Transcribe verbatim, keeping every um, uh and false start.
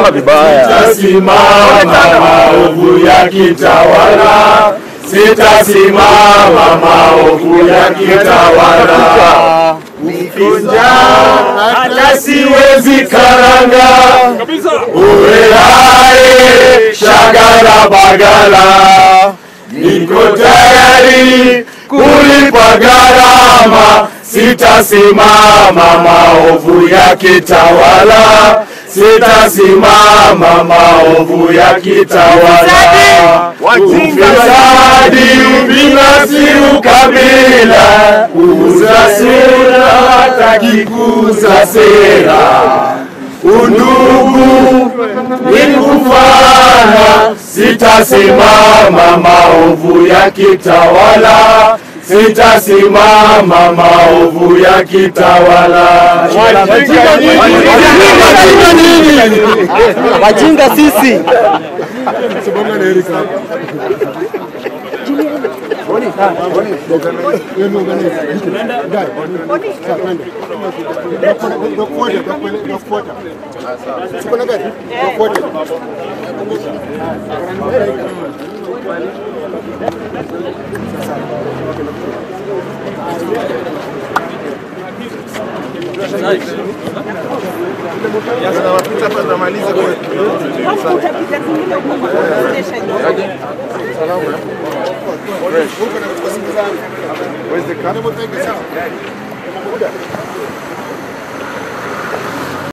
Unapanga vibaya. Sitasimama maovu yakitawala, sitasimama maovu yakitawala. Nikunja hata siwezi karanga, uwe hai shagala bagala. Niko tayari kulipa gharama, sitasimama maovu yakitawala, sitasimama maovu yakitawala. Ufisadi, ubinafsi, ukabila, kuuza sera hata kikuza sera. Undugu ni kufana, sitasimama maovu yakitawala, sitasimama maovu yakitawala. Wajinga sisi. Where's the car?